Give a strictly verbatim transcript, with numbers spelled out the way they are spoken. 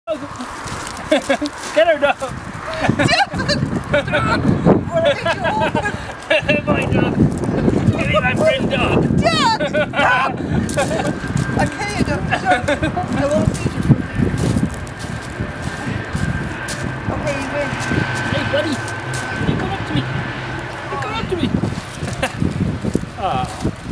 Get her, dog! Dad! What did you open? My dog! Give me my friend dog! Dad! Dad! Okay, you don't. I won't feed you. Okay, you win. Hey, buddy! You come up to me! You come up to me! Ah.